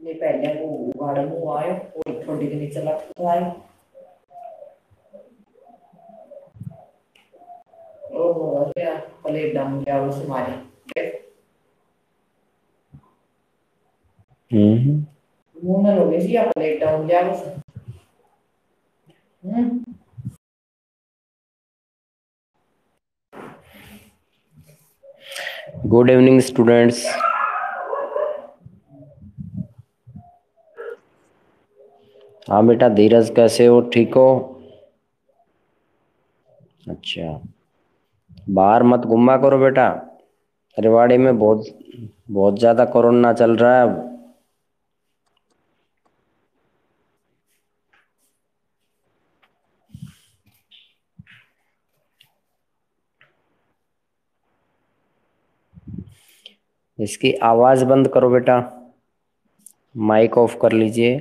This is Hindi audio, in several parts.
ने पहले वो गाड़ी में आयो और थोड़ी के नीचे लटक आयो और वो गया प्लेट डाउन गया उस मारे मुंह में लोगे सी या प्लेट डाउन गया उस गुड इवनिंग स्टूडेंट्स। हाँ बेटा धीरज, कैसे हो? ठीक हो? अच्छा, बाहर मत घूमा करो बेटा। रेवाड़ी में बहुत बहुत ज्यादा कोरोना चल रहा है अब। इसकी आवाज बंद करो बेटा, माइक ऑफ कर लीजिए।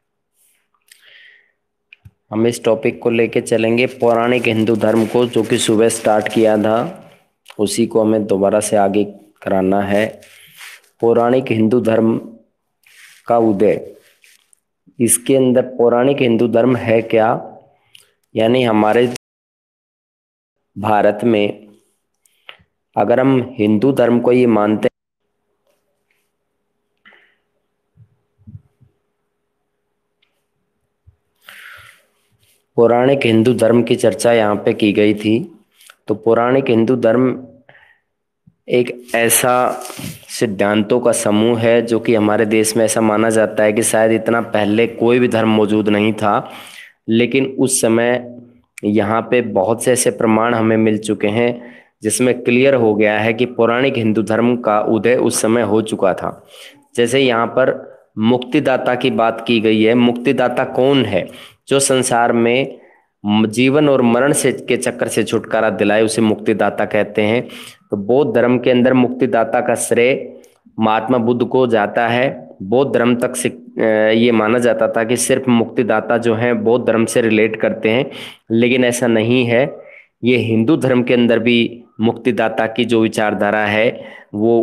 हम इस टॉपिक को लेके चलेंगे पौराणिक हिंदू धर्म को, जो कि सुबह स्टार्ट किया था, उसी को हमें दोबारा से आगे कराना है। पौराणिक हिंदू धर्म का उदय, इसके अंदर पौराणिक हिंदू धर्म है क्या, यानी हमारे भारत में अगर हम हिंदू धर्म को ये मानते, पौराणिक हिंदू धर्म की चर्चा यहाँ पे की गई थी। तो पौराणिक हिंदू धर्म एक ऐसा सिद्धांतों का समूह है जो कि हमारे देश में ऐसा माना जाता है कि शायद इतना पहले कोई भी धर्म मौजूद नहीं था, लेकिन उस समय यहाँ पे बहुत से ऐसे प्रमाण हमें मिल चुके हैं जिसमें क्लियर हो गया है कि पौराणिक हिंदू धर्म का उदय उस समय हो चुका था। जैसे यहाँ पर मुक्तिदाता की बात की गई है। मुक्तिदाता कौन है? जो संसार में जीवन और मरण से के चक्कर से छुटकारा दिलाए, उसे मुक्तिदाता कहते हैं। तो बौद्ध धर्म के अंदर मुक्तिदाता का श्रेय महात्मा बुद्ध को जाता है। बौद्ध धर्म तक से ये माना जाता था कि सिर्फ मुक्तिदाता जो है बौद्ध धर्म से रिलेट करते हैं, लेकिन ऐसा नहीं है। ये हिंदू धर्म के अंदर भी मुक्तिदाता की जो विचारधारा है वो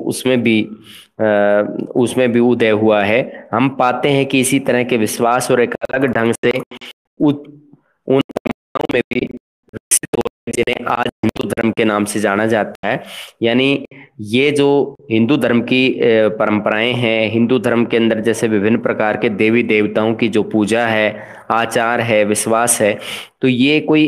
उसमें भी उदय हुआ है। हम पाते हैं कि इसी तरह के विश्वास और एक अलग ढंग से उन में भी विकसित हो रहे, जिन्हें आज हिंदू धर्म के नाम से जाना जाता है। यानी ये जो हिंदू धर्म की परंपराएं हैं, हिंदू धर्म के अंदर जैसे विभिन्न प्रकार के देवी देवताओं की जो पूजा है, आचार है, विश्वास है, तो ये कोई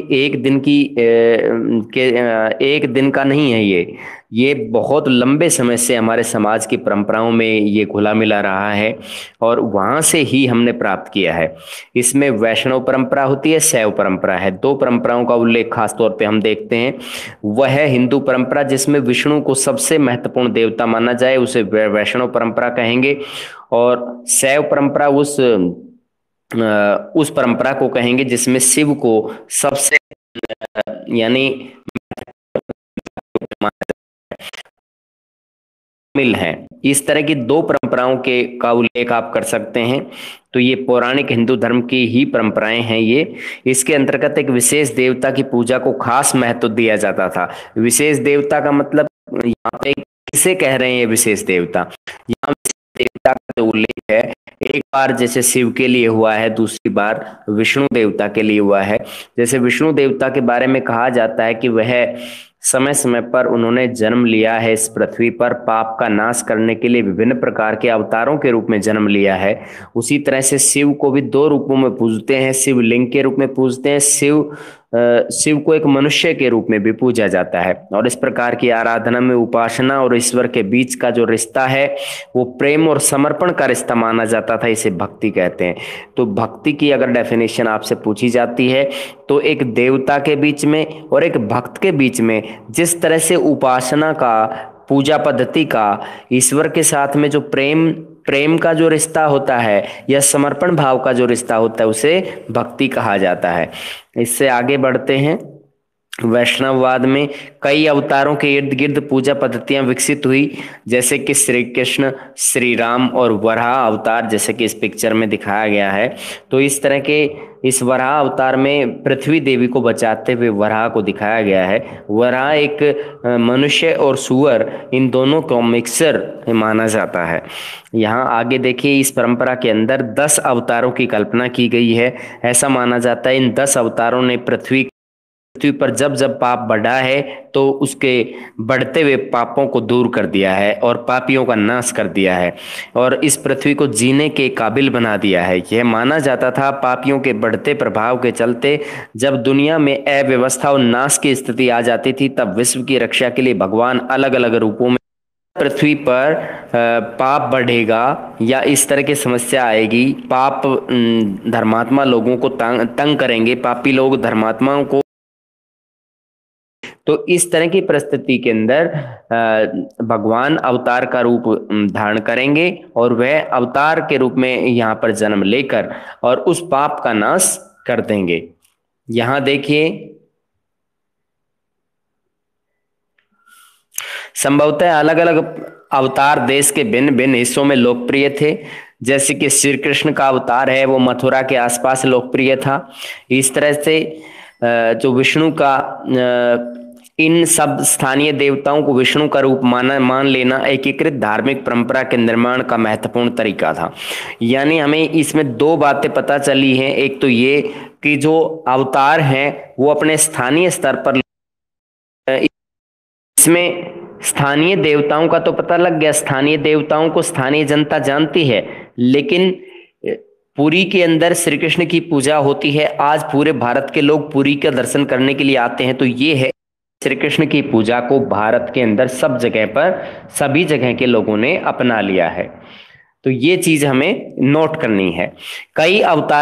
एक दिन का नहीं है। ये बहुत लंबे समय से हमारे समाज की परंपराओं में ये घुला मिला रहा है और वहां से ही हमने प्राप्त किया है। इसमें वैष्णव परंपरा होती है, शैव परंपरा है। दो परंपराओं का उल्लेख खास तौर पे हम देखते हैं। वह है हिंदू परंपरा जिसमें विष्णु को सबसे महत्वपूर्ण देवता माना जाए, उसे वैष्णव परंपरा कहेंगे। और शैव परंपरा उस परंपरा को कहेंगे जिसमें शिव को सबसे यानी शामिल हैं। इस तरह की दो परंपराओं के का उल्लेख आप कर सकते हैं। तो ये पौराणिक हिंदू धर्म की ही परंपराएं हैं। ये इसके अंतर्गत एक विशेष देवता की पूजा को खास महत्व दिया जाता था। विशेष देवता का मतलब यहाँ पे किसे कह रहे हैं? ये विशेष देवता, यहाँ विशेष देवता का जो उल्लेख है, एक बार जैसे शिव के लिए हुआ है, दूसरी बार विष्णु देवता के लिए हुआ है। जैसे विष्णु देवता के बारे में कहा जाता है कि वह समय समय पर उन्होंने जन्म लिया है इस पृथ्वी पर, पाप का नाश करने के लिए विभिन्न प्रकार के अवतारों के रूप में जन्म लिया है। उसी तरह से शिव को भी दो रूपों में पूजते हैं। शिवलिंग के रूप में पूजते हैं, शिव को एक मनुष्य के रूप में भी पूजा जाता है। और इस प्रकार की आराधना में उपासना और ईश्वर के बीच का जो रिश्ता है वो प्रेम और समर्पण का रिश्ता माना जाता था। इसे भक्ति कहते हैं। तो भक्ति की अगर डेफिनेशन आपसे पूछी जाती है तो एक देवता के बीच में और एक भक्त के बीच में जिस तरह से उपासना का, पूजा पद्धति का, ईश्वर के साथ में जो प्रेम का जो रिश्ता होता है या समर्पण भाव का जो रिश्ता होता है, उसे भक्ति कहा जाता है। इससे आगे बढ़ते हैं। वैष्णववाद में कई अवतारों के इर्द गिर्द पूजा पद्धतियां विकसित हुई, जैसे कि श्री कृष्ण, श्री राम और वराह अवतार, जैसे कि इस पिक्चर में दिखाया गया है। तो इस तरह के इस वराह अवतार में पृथ्वी देवी को बचाते हुए वराह को दिखाया गया है। वराह एक मनुष्य और सूअर, इन दोनों को मिक्सर माना जाता है। यहाँ आगे देखिए, इस परंपरा के अंदर 10 अवतारों की कल्पना की गई है। ऐसा माना जाता है इन 10 अवतारों ने पृथ्वी पर जब जब पाप बढ़ा है तो उसके बढ़ते हुए पापों को दूर कर दिया है और पापियों का नाश कर दिया है और इस पृथ्वी को जीने के काबिल बना दिया है। यह माना जाता था पापियों के बढ़ते प्रभाव के चलते जब दुनिया में अव्यवस्था और नाश की स्थिति आ जाती थी, तब विश्व की रक्षा के लिए भगवान अलग अलग रूपों में पृथ्वी पर पाप बढ़ेगा या इस तरह की समस्या आएगी, पाप धर्मात्मा लोगों को तंग करेंगे, पापी लोग धर्मात्माओं को, तो इस तरह की परिस्थिति के अंदर भगवान अवतार का रूप धारण करेंगे और वह अवतार के रूप में यहाँ पर जन्म लेकर और उस पाप का नाश कर देंगे। यहाँ देखिए, संभवतः अलग अलग अवतार देश के भिन्न भिन्न हिस्सों में लोकप्रिय थे। जैसे कि श्री कृष्ण का अवतार है वो मथुरा के आसपास लोकप्रिय था। इस तरह से जो विष्णु का इन सब स्थानीय देवताओं को विष्णु का रूप मान लेना एकीकृत धार्मिक परंपरा के निर्माण का महत्वपूर्ण तरीका था। यानी हमें इसमें दो बातें पता चली हैं। एक तो ये कि जो अवतार हैं वो अपने स्थानीय स्तर पर, इसमें स्थानीय देवताओं का तो पता लग गया, स्थानीय देवताओं को स्थानीय जनता जानती है, लेकिन पुरी के अंदर श्री कृष्ण की पूजा होती है। आज पूरे भारत के लोग पुरी का दर्शन करने के लिए आते हैं। तो ये है, श्री कृष्ण की पूजा को भारत के अंदर सब जगह पर सभी जगह के लोगों ने अपना लिया है। तो ये चीज हमें नोट करनी है। कई अवतार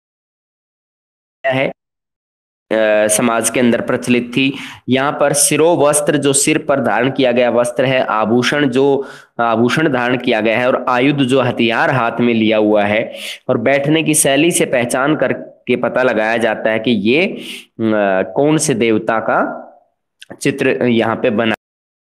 है समाज के अंदर प्रचलित थी। यहाँ पर सिरो वस्त्र, जो सिर पर धारण किया गया वस्त्र है, आभूषण जो आभूषण धारण किया गया है, और आयुध जो हथियार हाथ में लिया हुआ है, और बैठने की शैली से पहचान करके पता लगाया जाता है कि ये कौन से देवता का चित्र यहाँ पे बना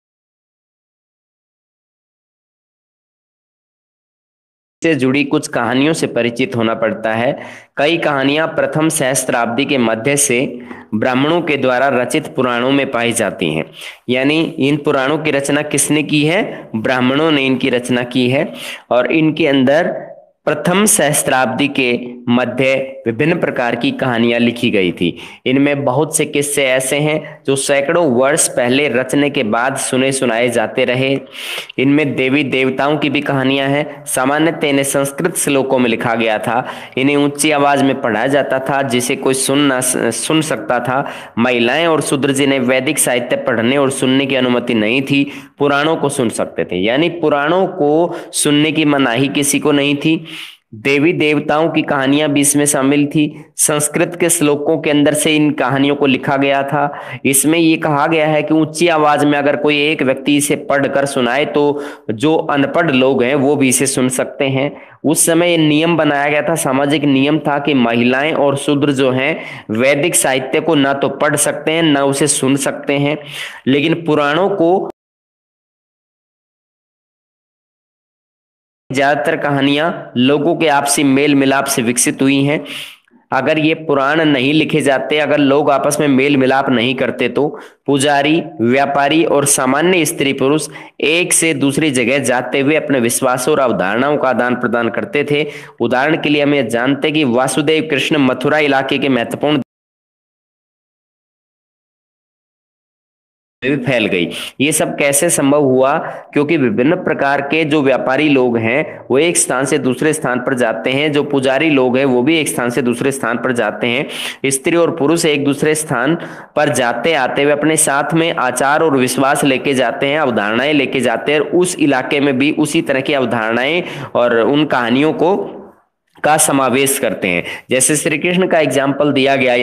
से जुड़ी कुछ कहानियों से परिचित होना पड़ता है। कई कहानियां प्रथम सहस्त्राब्दी के मध्य से ब्राह्मणों के द्वारा रचित पुराणों में पाई जाती हैं। यानी इन पुराणों की रचना किसने की है? ब्राह्मणों ने इनकी रचना की है। और इनके अंदर प्रथम सहस्त्राब्दी के मध्य विभिन्न प्रकार की कहानियां लिखी गई थी। इनमें बहुत से किस्से ऐसे हैं जो सैकड़ों वर्ष पहले रचने के बाद सुने सुनाए जाते रहे। इनमें देवी देवताओं की भी कहानियां हैं। सामान्यतः इन्हें संस्कृत श्लोकों में लिखा गया था। इन्हें ऊंची आवाज में पढ़ाया जाता था जिसे कोई सुन सकता था। महिलाएं और शूद्र जिन्हें वैदिक साहित्य पढ़ने और सुनने की अनुमति नहीं थी, पुराणों को सुन सकते थे। यानी पुराणों को सुनने की मनाही किसी को नहीं थी। देवी देवताओं की कहानियां भी इसमें शामिल थी। संस्कृत के श्लोकों के अंदर से इन कहानियों को लिखा गया था। इसमें ये कहा गया है कि ऊंची आवाज में अगर कोई एक व्यक्ति इसे पढ़कर सुनाए तो जो अनपढ़ लोग हैं वो भी इसे सुन सकते हैं। उस समय ये नियम बनाया गया था, सामाजिक नियम था कि महिलाएं और शूद्र जो हैं वैदिक साहित्य को ना तो पढ़ सकते हैं ना उसे सुन सकते हैं। लेकिन पुराणों को ज्यादातर कहानियां लोगों के आपसी मेल मिलाप से विकसित हुई हैं। अगर ये पुराण नहीं लिखे जाते, अगर लोग आपस में मेल मिलाप नहीं करते, तो पुजारी, व्यापारी और सामान्य स्त्री पुरुष एक से दूसरी जगह जाते हुए अपने विश्वासों और अवधारणाओं का आदान प्रदान करते थे। उदाहरण के लिए हम ये जानते हैं कि वासुदेव कृष्ण मथुरा इलाके के महत्वपूर्ण भी फैल गई। ये सब कैसे संभव हुआ? क्योंकि विभिन्न प्रकार के जो व्यापारी लोग हैं वो एक स्थान से दूसरे स्थान पर जाते हैं, जो पुजारी लोग हैं वो भी एक स्थान से दूसरे स्थान पर जाते हैं। स्त्री और पुरुष एक दूसरे स्थान पर जाते आते हुए अपने साथ में आचार और विश्वास लेके जाते हैं, अवधारणाएं लेके जाते हैं, और उस इलाके में भी उसी तरह की अवधारणाएं और उन कहानियों को का समावेश करते हैं। जैसे श्री कृष्ण का एग्जाम्पल दिया गया।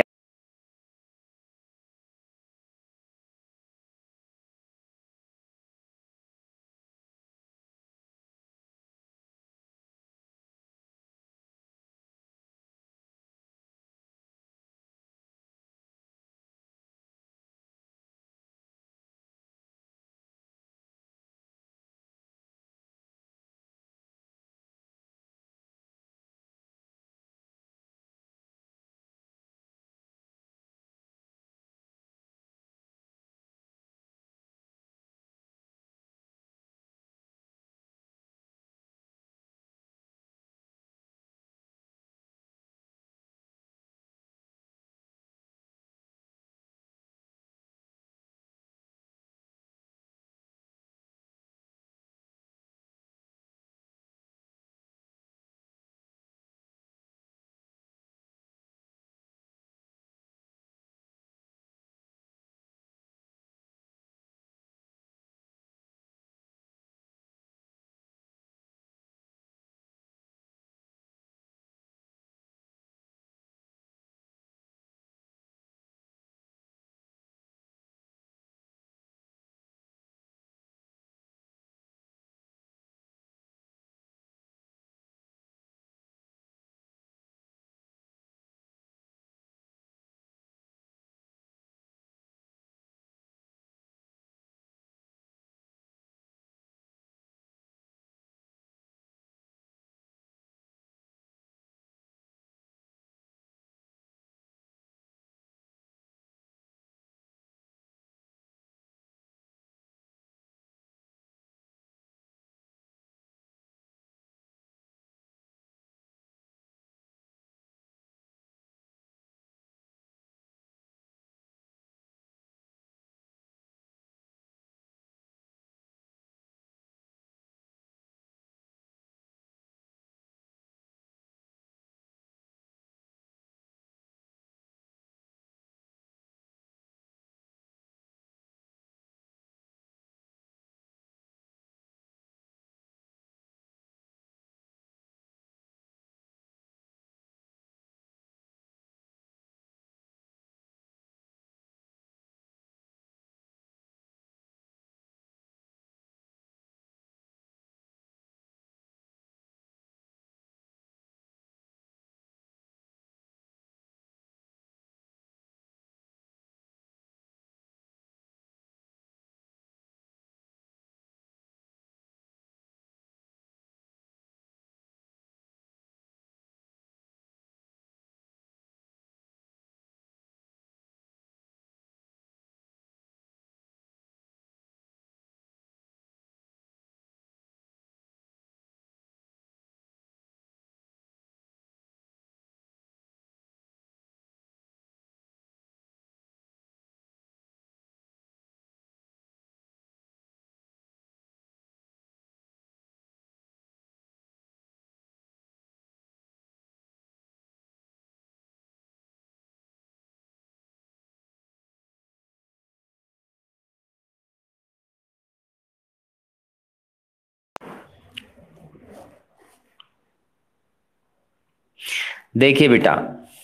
देखिए बेटा,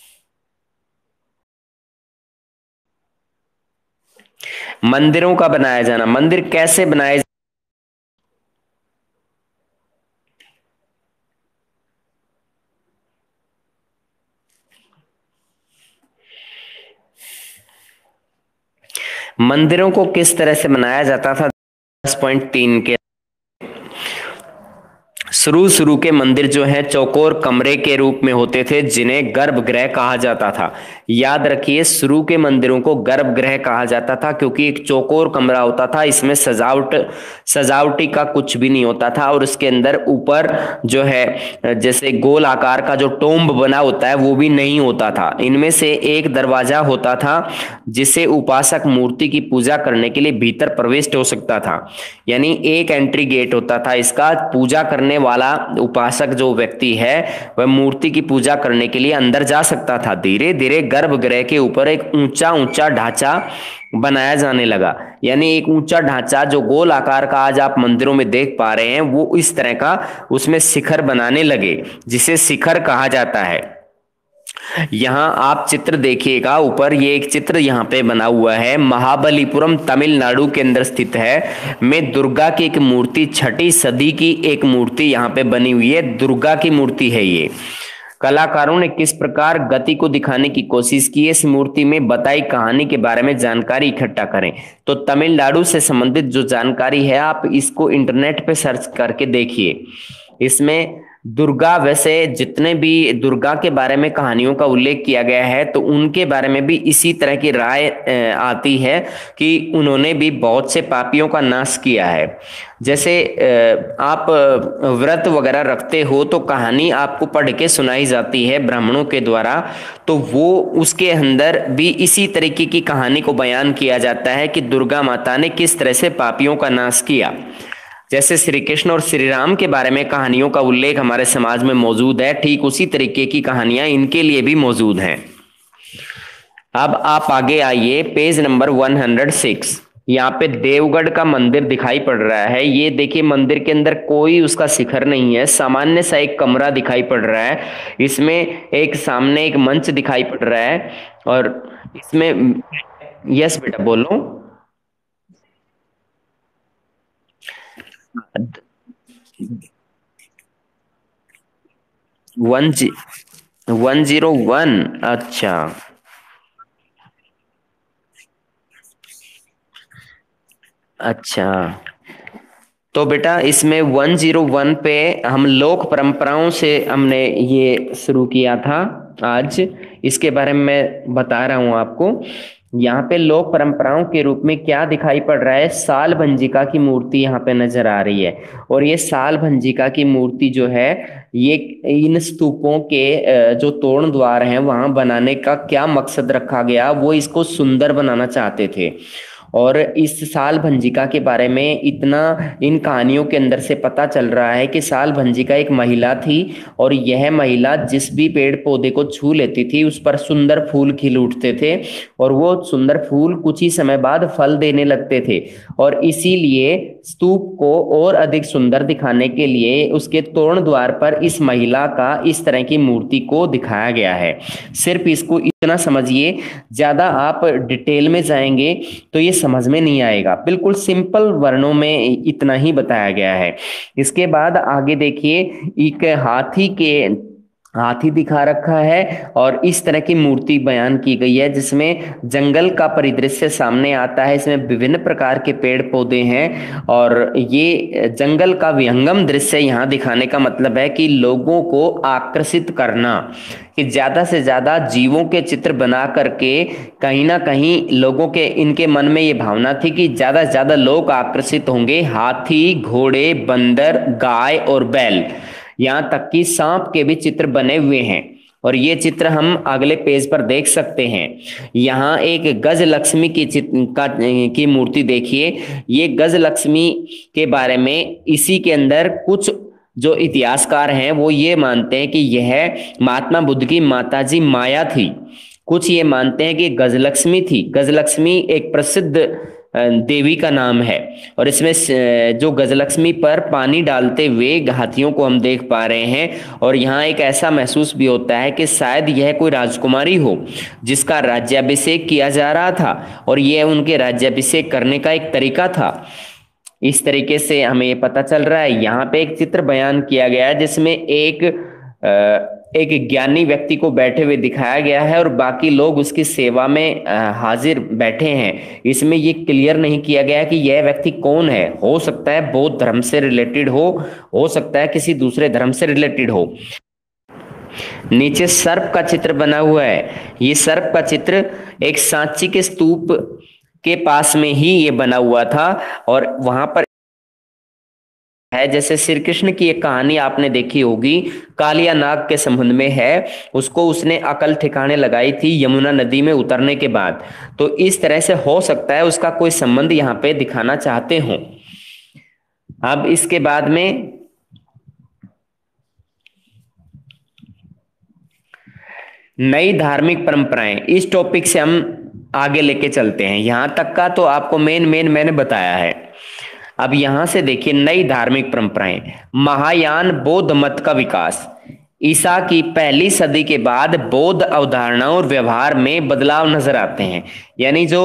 मंदिरों का बनाया जाना, मंदिर कैसे बनाए? मंदिरों को किस तरह से बनाया जाता था? 10.3 के शुरू शुरू के मंदिर जो हैं चौकोर कमरे के रूप में होते थे, जिन्हें गर्भगृह कहा जाता था। याद रखिए, शुरू के मंदिरों को गर्भगृह कहा जाता था, क्योंकि एक चौकोर कमरा होता था, इसमें सजावटी का कुछ भी नहीं होता था, और उसके अंदर ऊपर जो है जैसे गोल आकार का जो टोम्ब बना होता है वो भी नहीं होता था। इनमें से एक दरवाजा होता था जिसे उपासक मूर्ति की पूजा करने के लिए भीतर प्रविष्ट हो सकता था। यानी एक एंट्री गेट होता था इसका, पूजा करने वाला उपासक जो व्यक्ति है वह मूर्ति की पूजा करने के लिए अंदर जा सकता था। धीरे धीरे गर्भगृह के ऊपर एक ऊंचा ऊंचा ढांचा बनाया जाने लगा। यानी एक ऊंचा ढांचा जो गोल आकार का आज आप मंदिरों में देख पा रहे हैं, वो इस तरह का उसमें शिखर बनाने लगे, जिसे शिखर कहा जाता है। यहाँ आप चित्र देखिएगा ऊपर, ये एक चित्र यहाँ पे बना हुआ है, महाबलीपुरम तमिलनाडु के अंदर स्थित है, में दुर्गा की एक मूर्ति, 6ठी सदी की एक मूर्ति यहाँ पे बनी हुई है, दुर्गा की मूर्ति है ये। कलाकारों ने किस प्रकार गति को दिखाने की कोशिश की, इस मूर्ति में बताई कहानी के बारे में जानकारी इकट्ठा करें। तो तमिलनाडु से संबंधित जो जानकारी है आप इसको इंटरनेट पे सर्च करके देखिए। इसमें दुर्गा, वैसे जितने भी दुर्गा के बारे में कहानियों का उल्लेख किया गया है तो उनके बारे में भी इसी तरह की राय आती है कि उन्होंने भी बहुत से पापियों का नाश किया है। जैसे आप व्रत वगैरह रखते हो तो कहानी आपको पढ़ के सुनाई जाती है ब्राह्मणों के द्वारा, तो वो उसके अंदर भी इसी तरीके की कहानी को बयान किया जाता है कि दुर्गा माता ने किस तरह से पापियों का नाश किया। जैसे श्री कृष्ण और श्री राम के बारे में कहानियों का उल्लेख हमारे समाज में मौजूद है, ठीक उसी तरीके की कहानियां इनके लिए भी मौजूद हैं। अब आप आगे आइए, पेज नंबर 106। यहाँ पे देवगढ़ का मंदिर दिखाई पड़ रहा है। ये देखिए, मंदिर के अंदर कोई उसका शिखर नहीं है, सामान्य सा एक कमरा दिखाई पड़ रहा है। इसमें एक सामने एक मंच दिखाई पड़ रहा है, और इसमें, यस बेटा बोलो। 101, अच्छा अच्छा। तो बेटा इसमें 101 पे हम लोक परंपराओं से हमने ये शुरू किया था आज, इसके बारे में मैं बता रहा हूं आपको। यहाँ पे लोक परंपराओं के रूप में क्या दिखाई पड़ रहा है, साल भंजिका की मूर्ति यहाँ पे नजर आ रही है। और ये साल भंजिका की मूर्ति जो है, ये इन स्तूपों के जो तोरण द्वार हैं वहां बनाने का क्या मकसद रखा गया, वो इसको सुंदर बनाना चाहते थे। और इस साल भंजिका के बारे में इतना इन कहानियों के अंदर से पता चल रहा है कि साल भंजिका एक महिला थी, और यह महिला जिस भी पेड़ पौधे को छू लेती थी उस पर सुंदर फूल खिल उठते थे, और वो सुंदर फूल कुछ ही समय बाद फल देने लगते थे। और इसीलिए स्तूप को और अधिक सुंदर दिखाने के लिए उसके तोरण द्वार पर इस महिला का इस तरह की मूर्ति को दिखाया गया है। सिर्फ इसको इतना समझिए, ज्यादा आप डिटेल में जाएंगे तो ये समझ में नहीं आएगा। बिल्कुल सिंपल वर्णों में इतना ही बताया गया है। इसके बाद आगे देखिए, एक हाथी दिखा रखा है, और इस तरह की मूर्ति बयान की गई है जिसमें जंगल का परिदृश्य सामने आता है। इसमें विभिन्न प्रकार के पेड़ पौधे हैं, और ये जंगल का विहंगम दृश्य यहाँ दिखाने का मतलब है कि लोगों को आकर्षित करना, कि ज्यादा से ज्यादा जीवों के चित्र बना करके कहीं ना कहीं लोगों के इनके मन में ये भावना थी कि ज्यादा से ज्यादा लोग आकर्षित होंगे। हाथी, घोड़े, बंदर, गाय और बैल, यहाँ तक कि सांप के भी चित्र बने हुए हैं। और ये चित्र हम अगले पेज पर देख सकते हैं। यहाँ एक गज लक्ष्मी की मूर्ति देखिए। ये गज लक्ष्मी के बारे में इसी के अंदर कुछ जो इतिहासकार हैं वो ये मानते हैं कि यह महात्मा बुद्ध की माताजी माया थी। कुछ ये मानते हैं कि गजलक्ष्मी थी। गजलक्ष्मी एक प्रसिद्ध देवी का नाम है। और इसमें जो गजलक्ष्मी पर पानी डालते हुए हाथियों को हम देख पा रहे हैं। और यहाँ एक ऐसा महसूस भी होता है कि शायद यह कोई राजकुमारी हो जिसका राज्याभिषेक किया जा रहा था और यह उनके राज्याभिषेक करने का एक तरीका था। इस तरीके से हमें ये पता चल रहा है। यहाँ पे एक चित्र बयान किया गया है जिसमें एक ज्ञानी व्यक्ति को बैठे हुए दिखाया गया है और बाकी लोग उसकी सेवा में हाजिर बैठे हैं। इसमें ये क्लियर नहीं किया गया कि यह व्यक्ति कौन है। हो सकता है बौद्ध धर्म से रिलेटेड हो सकता है किसी दूसरे धर्म से रिलेटेड हो। नीचे सर्प का चित्र बना हुआ है। ये सर्प का चित्र एक सांची के स्तूप के पास में ही ये बना हुआ था और वहां पर है, जैसे श्री कृष्ण की एक कहानी आपने देखी होगी, कालिया नाग के संबंध में है। उसको उसने अकल ठिकाने लगाई थी यमुना नदी में उतरने के बाद। तो इस तरह से हो सकता है उसका कोई संबंध यहाँ पे दिखाना चाहते हो। अब इसके बाद में नई धार्मिक परंपराएं, इस टॉपिक से हम आगे लेके चलते हैं। यहां तक का तो आपको मेन मैंने बताया है। अब यहां से देखिए नई धार्मिक परंपराएं। महायान बौद्ध मत का विकास। ईसा की पहली सदी के बाद बौद्ध अवधारणाओं और व्यवहार में बदलाव नजर आते हैं। यानी जो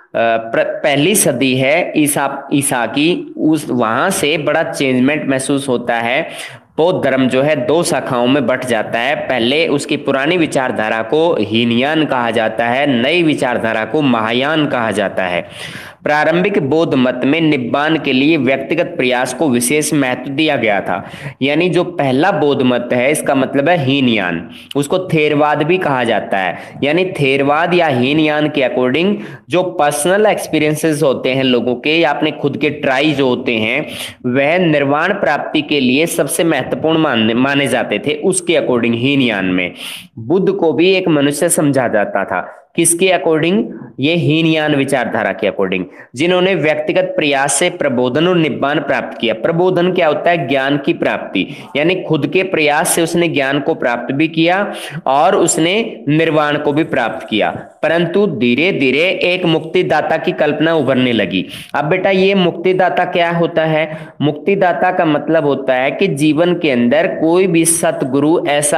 पहली सदी है ईसा की, उस वहां से बड़ा चेंजमेंट महसूस होता है। बौद्ध धर्म जो है दो शाखाओं में बंट जाता है। पहले उसकी पुरानी विचारधारा को हीनयान कहा जाता है, नई विचारधारा को महायान कहा जाता है। प्रारंभिक बौद्ध मत में निब्बान के लिए व्यक्तिगत प्रयास को विशेष महत्व दिया गया था। यानी जो पहला बौद्ध मत है इसका मतलब है हीनयान, उसको थेरवाद भी कहा जाता है। यानी थेरवाद या हीनयान के अकॉर्डिंग जो पर्सनल एक्सपीरियंसेस होते हैं लोगों के या अपने खुद के ट्राई जो होते हैं वह निर्वाण प्राप्ति के लिए सबसे महत्वपूर्ण माने जाते थे। उसके अकॉर्डिंग हीनयान में बुद्ध को भी एक मनुष्य समझा जाता था। किसके अकॉर्डिंग? ये हीनयान विचारधारा के अकॉर्डिंग, जिन्होंने व्यक्तिगत प्रयास से प्रबोधन और निब्बान प्राप्त किया। प्रबोधन क्या होता है? ज्ञान की प्राप्ति, यानी खुद के प्रयास से उसने ज्ञान को प्राप्त भी किया और उसने निर्वाण को भी प्राप्त किया। परंतु धीरे धीरे एक मुक्तिदाता की कल्पना उभरने लगी। अब बेटा ये मुक्तिदाता क्या होता है? मुक्तिदाता का मतलब होता है कि जीवन के अंदर कोई भी सतगुरु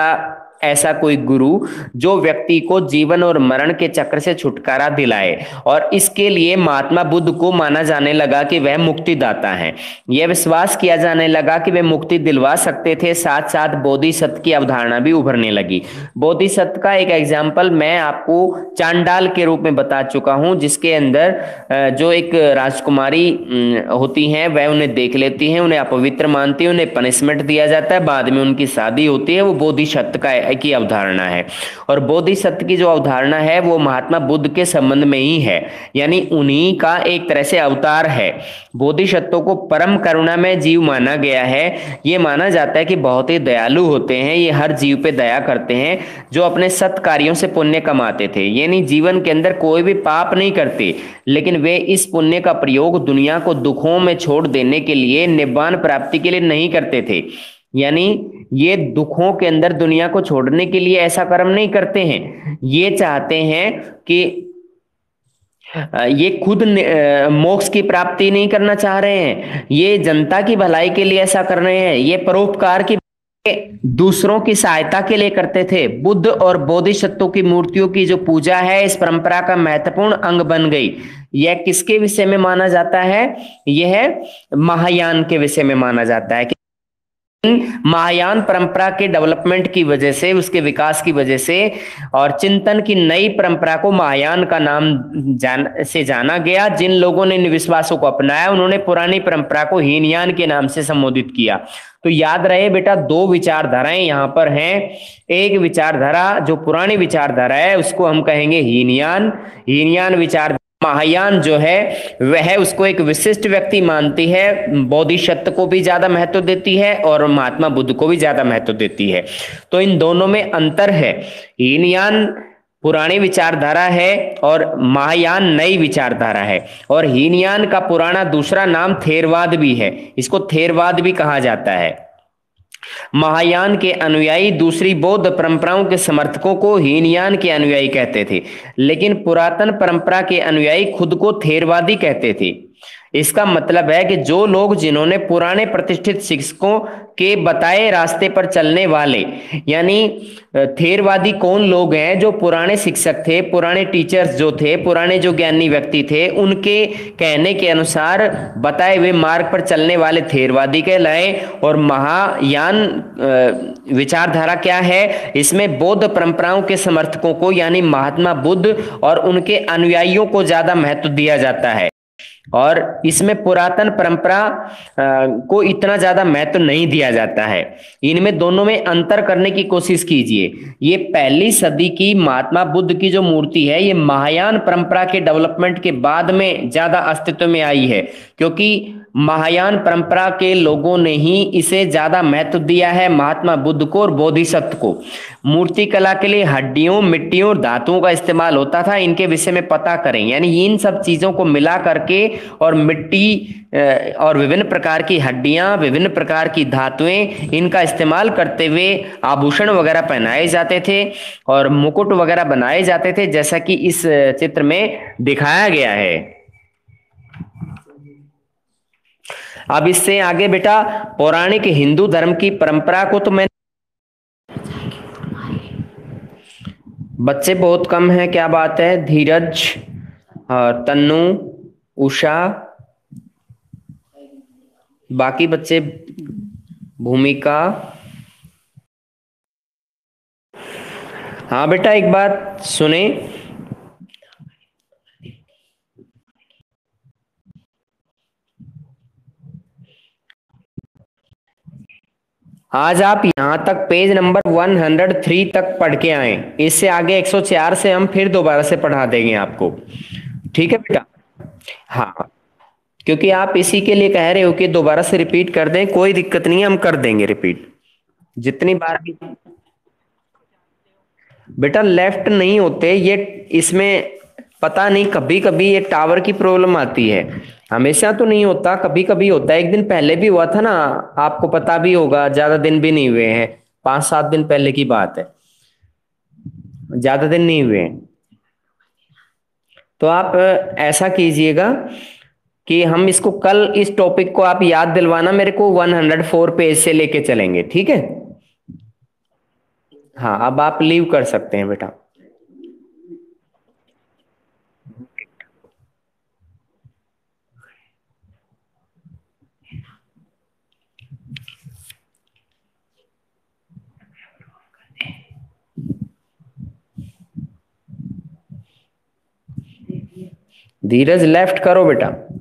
ऐसा कोई गुरु जो व्यक्ति को जीवन और मरण के चक्र से छुटकारा दिलाए। और इसके लिए महात्मा बुद्ध को माना जाने लगा कि वह मुक्तिदाता हैं। यह विश्वास किया जाने लगा कि वे मुक्ति दिलवा सकते थे। साथ साथ बोधिसत्व की अवधारणा भी उभरने लगी। बोधिसत्व का एक एग्जाम्पल मैं आपको चांडाल के रूप में बता चुका हूं, जिसके अंदर जो एक राजकुमारी होती हैं वह उन्हें देख लेती हैं, उन्हें अपवित्र मानती है, उन्हें पनिशमेंट दिया जाता है, बाद में उनकी शादी होती है। वो बोधिसत्व की अवधारणा है। और बोधिसत्व की जो अवधारणा है वो महात्मा बुद्ध के संबंध में ही है, यानी उन्हीं का एक तरह से अवतार है। बोधिसत्वों को परम करुणा में जीव माना गया है। ये माना जाता है कि बहुत ही दयालु होते हैं, ये हर जीव पे दया करते हैं जो अपने सत् कार्यों से पुण्य कमाते थे। यानी जीवन के अंदर कोई भी पाप नहीं करते, लेकिन वे इस पुण्य का प्रयोग दुनिया को दुखों में छोड़ देने के लिए, निब्बान प्राप्ति के लिए नहीं करते थे। यानी ये दुखों के अंदर दुनिया को छोड़ने के लिए ऐसा कर्म नहीं करते हैं। ये चाहते हैं कि ये खुद मोक्ष की प्राप्ति नहीं करना चाह रहे हैं, ये जनता की भलाई के लिए ऐसा कर रहे हैं। ये परोपकार की, दूसरों की सहायता के लिए करते थे। बुद्ध और बोधिसत्वों की मूर्तियों की जो पूजा है इस परंपरा का महत्वपूर्ण अंग बन गई। यह किसके विषय में माना जाता है? यह महायान के विषय में माना जाता है। महायान परंपरा के डेवलपमेंट की वजह से, उसके विकास की वजह से और चिंतन की नई परंपरा को महायान का नाम से जाना गया। जिन लोगों ने इन विश्वासों को अपनाया उन्होंने पुरानी परंपरा को हीनयान के नाम से संबोधित किया। तो याद रहे बेटा, दो विचारधाराएं यहाँ पर हैं। एक विचारधारा जो पुरानी विचारधारा है उसको हम कहेंगे हीनयान विचार। महायान जो है वह उसको एक विशिष्ट व्यक्ति मानती है, बोधिसत्व को भी ज्यादा महत्व देती है और महात्मा बुद्ध को भी ज्यादा महत्व देती है। तो इन दोनों में अंतर है। हीनयान पुरानी विचारधारा है और महायान नई विचारधारा है। और हीनयान का पुराना दूसरा नाम थेरवाद भी है, इसको थेरवाद भी कहा जाता है। महायान के अनुयायी दूसरी बौद्ध परंपराओं के समर्थकों को हीनयान के अनुयायी कहते थे, लेकिन पुरातन परंपरा के अनुयायी खुद को थेरवादी कहते थे। इसका मतलब है कि जो लोग जिन्होंने पुराने प्रतिष्ठित शिक्षकों के बताए रास्ते पर चलने वाले, यानी थेरवादी कौन लोग हैं? जो पुराने शिक्षक थे, पुराने टीचर्स जो थे, पुराने जो ज्ञानी व्यक्ति थे, उनके कहने के अनुसार बताए हुए मार्ग पर चलने वाले थेरवादी कहलाए। और महायान विचारधारा क्या है? इसमें बौद्ध परंपराओं के समर्थकों को यानी महात्मा बुद्ध और उनके अनुयायियों को ज्यादा महत्व दिया जाता है, और इसमें पुरातन परंपरा को इतना ज्यादा महत्व नहीं दिया जाता है। इनमें दोनों में अंतर करने की कोशिश कीजिए। ये पहली सदी की महात्मा बुद्ध की जो मूर्ति है, ये महायान परंपरा के डेवलपमेंट के बाद में ज्यादा अस्तित्व में आई है, क्योंकि महायान परंपरा के लोगों ने ही इसे ज्यादा महत्व दिया है, महात्मा बुद्ध को और बोधिसत्व को। मूर्ति कला के लिए हड्डियों, मिट्टियों और धातुओं का इस्तेमाल होता था। इनके विषय में पता करें, यानी इन सब चीजों को मिला करके और मिट्टी और विभिन्न प्रकार की हड्डियां, विभिन्न प्रकार की धातुएं, इनका इस्तेमाल करते हुए आभूषण वगैरह पहनाए जाते थे और मुकुट वगैरह बनाए जाते थे, जैसा कि इस चित्र में दिखाया गया है। अब इससे आगे बेटा पौराणिक हिंदू धर्म की परंपरा को तो मैं, बच्चे बहुत कम हैं, क्या बात है? धीरज, तन्नू, उषा, बाकी बच्चे, भूमिका। हाँ बेटा एक बात सुने, आज आप यहां तक पेज नंबर 103 तक पढ़ के आए। इससे आगे 104 से हम फिर दोबारा से पढ़ा देंगे आपको, ठीक है बेटा? हाँ, क्योंकि आप इसी के लिए कह रहे हो कि दोबारा से रिपीट कर दें, कोई दिक्कत नहीं है, हम कर देंगे रिपीट जितनी बार भी। बेटा लेफ्ट नहीं होते ये, इसमें पता नहीं कभी कभी ये टावर की प्रॉब्लम आती है, हमेशा तो नहीं होता, कभी कभी होता है। एक दिन पहले भी हुआ था ना, आपको पता भी होगा, ज्यादा दिन भी नहीं हुए हैं, 5-7 दिन पहले की बात है, ज्यादा दिन नहीं हुए हैं। तो आप ऐसा कीजिएगा कि हम इसको कल, इस टॉपिक को आप याद दिलवाना मेरे को, 104 पेज से लेके चलेंगे, ठीक है? हाँ, अब आप लीव कर सकते हैं बेटा। धीरज लेफ्ट करो बेटा।